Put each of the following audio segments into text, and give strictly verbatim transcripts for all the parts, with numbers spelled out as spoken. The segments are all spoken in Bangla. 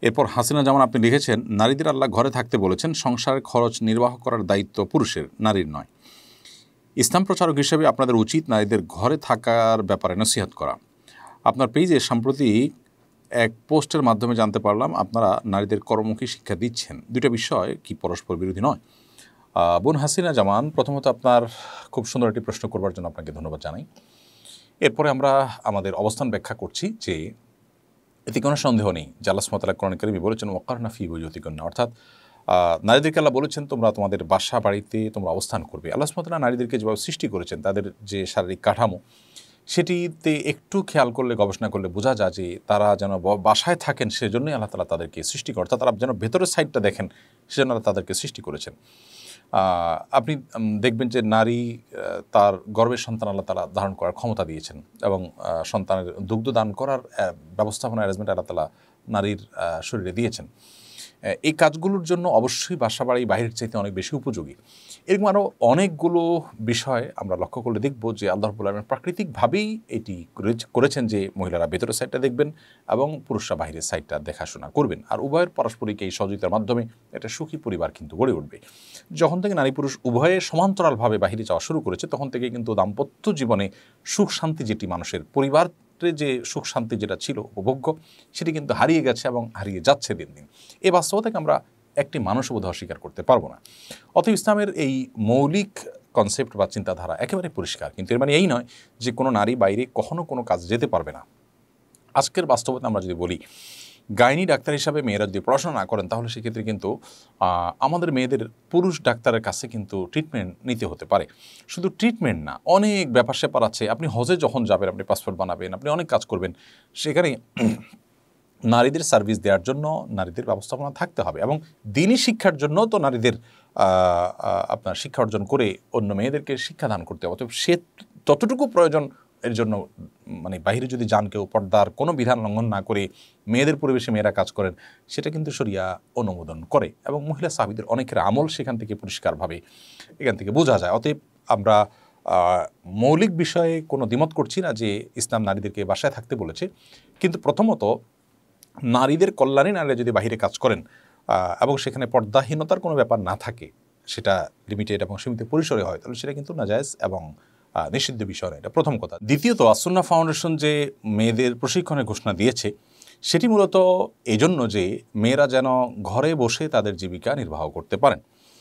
এরপর হাসিনা জামান আপনি লিখেছেন, নারীদের আল্লাহ ঘরে থাকতে বলেছেন, সংসারের খরচ নির্বাহ করার দায়িত্ব পুরুষের, নারীর নয়। ইসলাম প্রচারক হিসেবে আপনাদের উচিত নারীদের ঘরে থাকার ব্যাপারে নসিহত করা। আপনার পেজে সম্প্রতি এক পোস্টের মাধ্যমে জানতে পারলাম আপনারা নারীদের কর্মমুখী শিক্ষা দিচ্ছেন। দুইটা বিষয় কি পরস্পর বিরোধী নয়? বোন হাসিনা জামান, প্রথমত আপনার খুব সুন্দর একটি প্রশ্ন করবার জন্য আপনাকে ধন্যবাদ জানাই। এরপরে আমরা আমাদের অবস্থান ব্যাখ্যা করছি যে এতে কোনো সন্দেহ নেই যে আল্লাহ সুবহানাহু ওয়া তাআলা কোরআনে কারিমে বলেছেন ওয়াকারনা ফি বুয়ুতিকুন্না, অর্থাৎ নারীদেরকে আল্লাহ বলেছেন তোমরা তোমাদের বাসা বাড়িতে তোমরা অবস্থান করবে। আল্লাহ সুবহানাহু ওয়া তাআলা নারীদেরকে যেভাবে সৃষ্টি করেছেন, তাদের যে শারীরিক কাঠামো, সেটিতে একটু খেয়াল করলে, গবেষণা করলে বোঝা যায় যে তারা যেন বাসায় থাকেন, সেজন্যই আল্লাহ তাআলা তাদেরকে সৃষ্টি করে, অর্থাৎ তারা যেন ভেতরের সাইডটা দেখেন, সেজন্য আল্লাহ তাদেরকে সৃষ্টি করেছেন। আপনি দেখবেন যে নারী তার গর্ভের সন্তান আল্লাহ তাআলা ধারণ করার ক্ষমতা দিয়েছেন এবং সন্তানের দুগ্ধ দান করার ব্যবস্থাপনা অ্যারেঞ্জমেন্ট আল্লাহ তাআলা নারীর শরীরে দিয়েছেন। এই কাজগুলোর জন্য অবশ্যই বাসা বাড়ি বাহিরের চাইতে অনেক বেশি উপযোগী। এরকম আরও অনেকগুলো বিষয় আমরা লক্ষ্য করলে দেখব যে আল্লাহ রাব্বুল আলামিন প্রাকৃতিকভাবেই এটি করেছেন যে মহিলারা ভেতরের সাইডটা দেখবেন এবং পুরুষরা বাহিরের সাইডটা দেখাশোনা করবেন, আর উভয়ের পারস্পরিক এই সহযোগিতার মাধ্যমে একটা সুখী পরিবার কিন্তু গড়ে উঠবে। যখন থেকে নারী পুরুষ উভয়ে সমান্তরালভাবে বাহিরে যাওয়া শুরু করেছে, তখন থেকে কিন্তু দাম্পত্য জীবনে সুখ শান্তি, যেটি মানুষের পরিবার যে সুখ শান্তি যেটা ছিল উপভোগ্য, সেটি কিন্তু হারিয়ে গেছে এবং হারিয়ে যাচ্ছে দিন দিন। এই বাস্তবতাকে আমরা একটি মানুষ বোধহয় অস্বীকার করতে পারবো না। অতএব ইসলামের এই মৌলিক কনসেপ্ট বা চিন্তাধারা একেবারে পরিষ্কার, কিন্তু এর মানে এই নয় যে কোনো নারী বাইরে কখনো কোনো কাজ যেতে পারবে না। আজকের বাস্তবতা আমরা যদি বলি, গাইনি ডাক্তার হিসাবে মেয়েরা যদি পড়াশোনা না করেন, তাহলে সেক্ষেত্রে কিন্তু আমাদের মেয়েদের পুরুষ ডাক্তারের কাছে কিন্তু ট্রিটমেন্ট নিতে হতে পারে। শুধু ট্রিটমেন্ট না, অনেক ব্যাপার স্যাপার আছে। আপনি হজে যখন যাবেন, আপনি পাসপোর্ট বানাবেন, আপনি অনেক কাজ করবেন, সেখানে নারীদের সার্ভিস দেওয়ার জন্য নারীদের ব্যবস্থাপনা থাকতে হবে এবং দিনী শিক্ষার জন্য তো নারীদের আপনার শিক্ষা অর্জন করে অন্য মেয়েদেরকে শিক্ষাদান করতে হবে। অতএব সে ততটুকু প্রয়োজন এর জন্য, মানে বাইরে যদি যান কেউ, পর্দার কোনো বিধান লঙ্ঘন না করে মেয়েদের পরিবেশে মেয়েরা কাজ করেন, সেটা কিন্তু শরিয়া অনুমোদন করে এবং মহিলা সাহাবীদের অনেকের আমল সেখান থেকে পরিষ্কারভাবে এখান থেকে বোঝা যায়। অতএব আমরা মৌলিক বিষয়ে কোনো দ্বিমত করছি না যে ইসলাম নারীদেরকে বাসায় থাকতে বলেছে, কিন্তু প্রথমত নারীদের কল্যাণে নারীরা যদি বাহিরে কাজ করেন এবং সেখানে পর্দাহীনতার কোনো ব্যাপার না থাকে, সেটা লিমিটেড এবং সীমিত পরিসরে হয়, তাহলে সেটা কিন্তু নাজায়েজ এবং নিষিদ্ধ বিষয় নয়। এটা প্রথম কথা। দ্বিতীয়ত, আসুন্নাহ ফাউন্ডেশন যে মেয়েদের প্রশিক্ষণের ঘোষণা দিয়েছে, সেটি মূলত এই জন্য যে মেয়েরা যেন ঘরে বসে তাদের জীবিকা নির্বাহ করতে পারেন।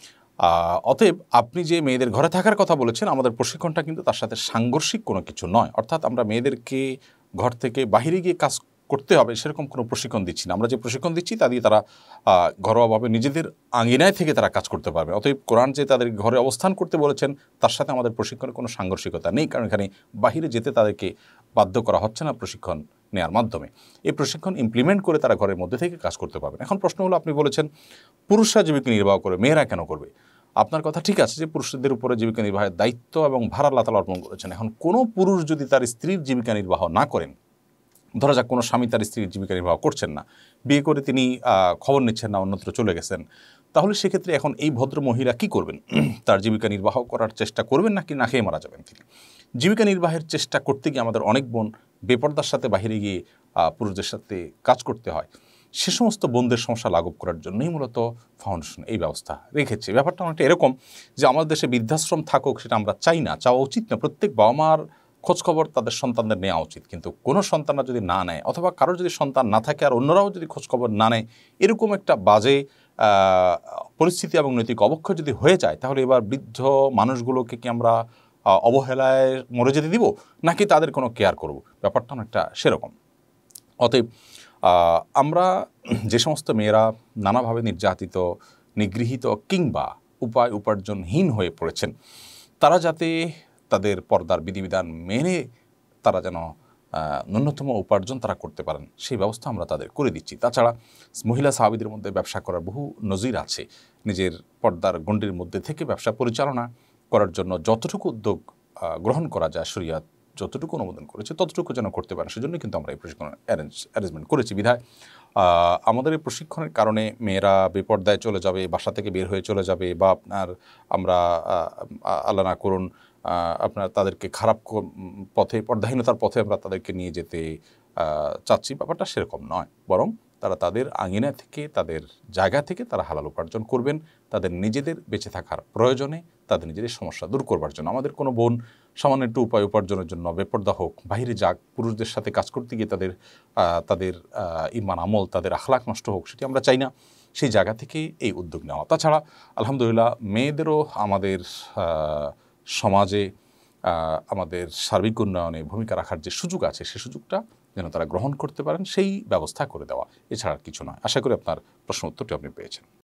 অতএব আপনি যে মেয়েদের ঘরে থাকার কথা বলেছেন, আমাদের প্রশিক্ষণটা কিন্তু তার সাথে সাংঘর্ষিক কোনো কিছু নয়। অর্থাৎ আমরা মেয়েদেরকে ঘর থেকে বাহিরে গিয়ে কাজ করতে হবে সেরকম কোনো প্রশিক্ষণ দিচ্ছি না। আমরা যে প্রশিক্ষণ দিচ্ছি তা দিয়ে তারা ঘরোয়াভাবে নিজেদের আঙ্গিনায় থেকে তারা কাজ করতে পারবে। অতএব কোরআন যে তাদের ঘরে অবস্থান করতে বলেছেন, তার সাথে আমাদের প্রশিক্ষণের কোনো সাংঘর্ষিকতা নেই, কারণ এখানে বাহিরে যেতে তাদেরকে বাধ্য করা হচ্ছে না প্রশিক্ষণ নেওয়ার মাধ্যমে। এই প্রশিক্ষণ ইমপ্লিমেন্ট করে তারা ঘরের মধ্যে থেকে কাজ করতে পারবেন। এখন প্রশ্ন হলো, আপনি বলেছেন পুরুষরা জীবিকা নির্বাহ করে, মেয়েরা কেন করবে? আপনার কথা ঠিক আছে যে পুরুষদের উপরে জীবিকা নির্বাহের দায়িত্ব এবং ভার আল্লাহ তাআলা অর্পণ করেছেন। এখন কোনো পুরুষ যদি তার স্ত্রীর জীবিকা নির্বাহ না করেন, ধরা যাক কোনো স্বামী তার স্ত্রীর জীবিকা নির্বাহ করছেন না, বিয়ে করে তিনি খবর নিচ্ছেন না, অন্যত্র চলে গেছেন, তাহলে সেক্ষেত্রে এখন এই ভদ্র মহিলা কী করবেন? তার জীবিকা নির্বাহ করার চেষ্টা করবেন নাকি না খেয়ে মারা যাবেন তিনি? জীবিকা নির্বাহের চেষ্টা করতে গিয়ে আমাদের অনেক বোন বেপরদার সাথে বাহিরে গিয়ে পুরুষদের সাথে কাজ করতে হয়। সে সমস্ত বোনদের সমস্যা লাঘব করার জন্যই মূলত ফাউন্ডেশন এই ব্যবস্থা রেখেছে। ব্যাপারটা অনেকটা এরকম যে আমাদের দেশে বৃদ্ধাশ্রম থাকুক, সেটা আমরা চাই না, চাওয়া উচিত না। প্রত্যেক বাবা মার খোঁজখবর তাদের সন্তানদের নেওয়া উচিত, কিন্তু কোনো সন্তানরা যদি না নেয় অথবা কারোর যদি সন্তান না থাকে আর অন্যরাও যদি খোঁজখবর না নেয়, এরকম একটা বাজে পরিস্থিতি এবং নৈতিক অবক্ষয় যদি হয়ে যায়, তাহলে এবার বৃদ্ধ মানুষগুলোকে কি আমরা অবহেলায় মরে যেতে দিব নাকি তাদের কোনো কেয়ার করব? ব্যাপারটা অনেকটা সেরকম। অতএব আমরা যে সমস্ত মেয়েরা নানাভাবে নির্যাতিত, নিগৃহীত কিংবা উপায় উপার্জনহীন হয়ে পড়েছেন, তারা যাতে তাদের পর্দার বিধিবিধান মেনে তারা যেন ন্যূনতম উপার্জন তারা করতে পারেন, সেই ব্যবস্থা আমরা তাদের করে দিচ্ছি। তাছাড়া মহিলা সাহাবীদের মধ্যে ব্যবসা করার বহু নজির আছে। নিজের পর্দার গণ্ডির মধ্যে থেকে ব্যবসা পরিচালনা করার জন্য যতটুকু উদ্যোগ গ্রহণ করা যায়, শরিয়াত যতটুকু অনুমোদন করেছে ততটুকু যেন করতে পারেন, সেজন্য কিন্তু আমরা এই প্রশিক্ষণ অ্যারেঞ্জ অ্যারেঞ্জমেন্ট করেছি। বিধায় আমাদের এই প্রশিক্ষণের কারণে মেয়েরা বেপর্দায় চলে যাবে, বাসা থেকে বের হয়ে চলে যাবে, বা আপনার আমরা আল্লাহ না করুন আপনার তাদেরকে খারাপ পথে, পর্দাহীনতার পথে আমরা তাদেরকে নিয়ে যেতে চাচ্ছি, ব্যাপারটা সেরকম নয়। বরং তারা তাদের আঙিনা থেকে তাদের জায়গা থেকে তারা হালাল উপার্জন করবেন তাদের নিজেদের বেঁচে থাকার প্রয়োজনে, তাদের নিজেদের সমস্যা দূর করবার জন্য। আমাদের কোনো বোন সামান্য একটু উপায় উপার্জনের জন্য বেপর্দা হোক, বাইরে যাক, পুরুষদের সাথে কাজ করতে গিয়ে তাদের তাদের ঈমান আমল, তাদের আখলাক নষ্ট হোক, সেটি আমরা চাই না। সেই জায়গা থেকে এই উদ্যোগ নেওয়া। তাছাড়া আলহামদুলিল্লাহ মেয়েদেরও আমাদের সমাজে আমাদের সার্বিক উন্নয়নে ভূমিকা রাখার যে সুযোগ আছে, সে সুযোগটা যেন তারা গ্রহণ করতে পারেন, সেই ব্যবস্থা করে দেওয়া, এছাড়া কিছু নয়। আশা করি আপনার প্রশ্ন উত্তরটি আপনি পেয়েছেন।